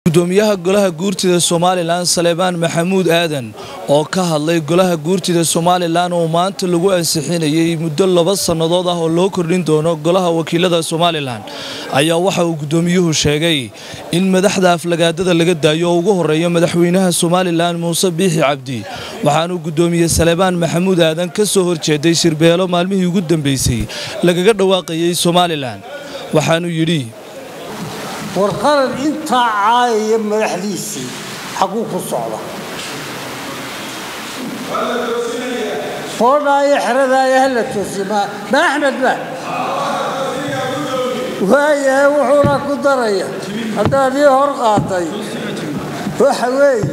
gudoomiyaha golaha guurtida Soomaaliland Saleebaan Maxamuud Aadan oo ka hadlay golaha guurtida Soomaaliland oo maanta lagu ansixinayay muddo 2 sanadood ah oo loo kordhin doono golaha wakiilada Soomaaliland ayaa waxa uu gudoomiyuhu sheegay in madaxda aflagaadada laga daayo ugu horeeyo madaxweynaha Soomaaliland Muuse Biixi Cabdi waxaanu gudoomiye Saleebaan Maxamuud Aadan ka soo horjeeday shirbeelo maalmihii ugu dambeysay lagaga dhawaaqayay Soomaaliland waxaanu yiri warqaran inta caayay madaxdiisii xaquu ku socda foodaay xiradaay hal toosima Axmed ba waaya wuxuu ku daraya hadii hor qaatay waxa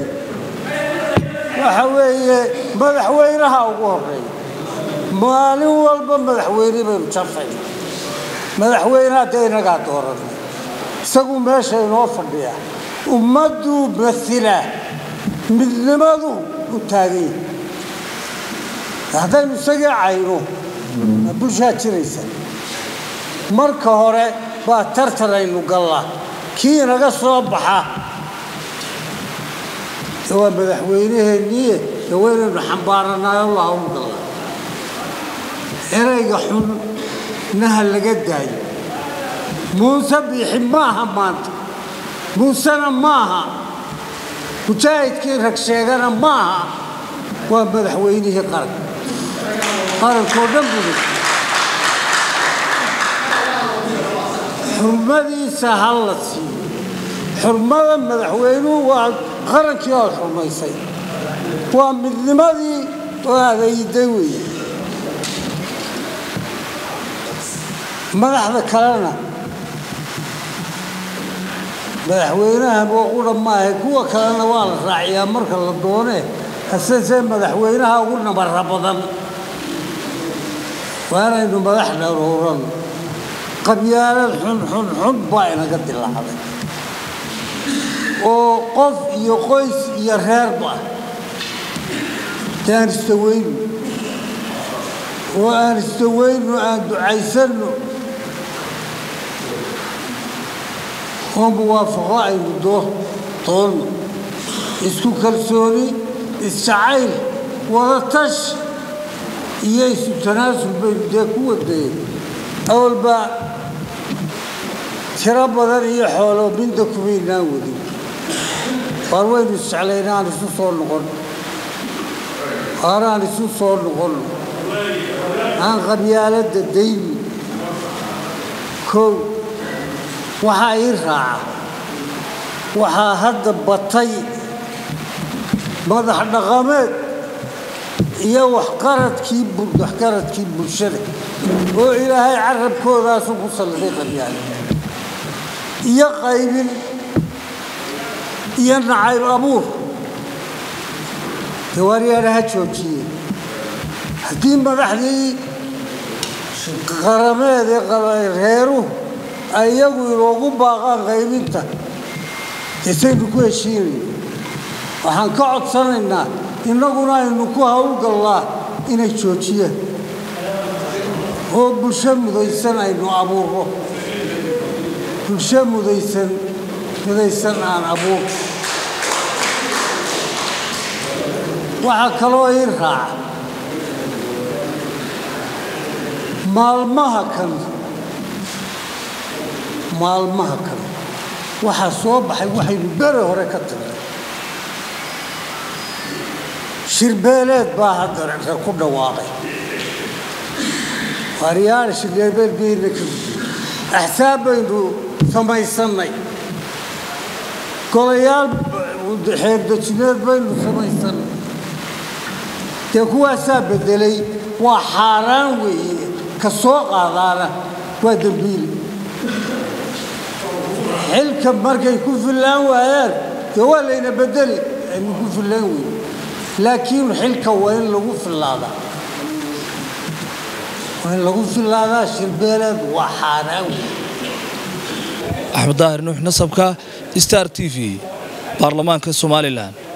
weeye madaxweynaha ugu horeeyay maalin walba madaxweynaha jafay madaxweynaha deegaanka dooran isagu meesha inoo fadhiya ummadu basila midnimadu u taagay hadaynu isaga cayno bulshada jiraysa marka hore baa tartaraynu galaa kii naga soo baxa waa madaxweynaheennii waynu xambaaranayo Allah u galaa erayga xun naha laga daayo Muuse Biixi maaha maanta Muusena maaha mujaahidkii rag sheegana maaha waa madaxweynihii qarankoodhan buu xurmadiisa hal la siiyo xurmada madaxweynuhu waa qarankii oo xurmaysay waa midnimadii oo adeeyday weeye madaxda kalena madaxweynaha oo dhammaay kuwa kalena waa la raaciyaa marka la doonee asasee madaxweynaha ugu nabar badan waanaynu madax dhowran qabyaalad xun baa inaga dilaacday oo qof iyo qoys iyo reerba taan istaweyn aan ducaysano وموافقة أي مدوه طول اسكو كالسوني السعيل ورطش يسو تناسل بين ديكو ودين أول با شراب ذري حوله بين دكوين ناودي فروين السعلين أنا سو صور نقول أنا سو صور نقول عن غبيالة الدين كو waxaa ii raaca waxaa hadda batay madax dhaqameed iyo waxqaradkii bulshada oo ilaahay carabkoodaas ku salliday qabyaalad iyo qaybin iyo nacayb abuur tawaariyaha joojiye haddii madaxdii qarameed ee reeruhu ayagu loogu baaqaan qaybinta isaynu ku heshiinay waxaan ka codsanaynaa innaguna aynu ku hawlgalnaa inay joojiyaan oo bulsho mudaysan aynu abuurno bulsho mudaysan aan abuurno waxaa kaloo ii raaca maalmaha kale waxaa soo baxay waxaynu bere hore ka tagnay shirbeeleed baa hadda ku dhawaaqay waaryaal shirbeeleed bayna ka axsaab baynu samaysanay golayaal xeerdajineed baynu samaysanay dee kuwaasaa bedelay waa xaaraan weeye ka soo qaadaana waa dambiili xilka markay ku filaan waayaan waa layna bedeli aynu ku filaan weyn laakiin xilka waa in lagu filaadaa shirbeeleed waa xaaraan Axmed Daahir Nuux Nasabka Star TV Baarlamaanka Soomaaliland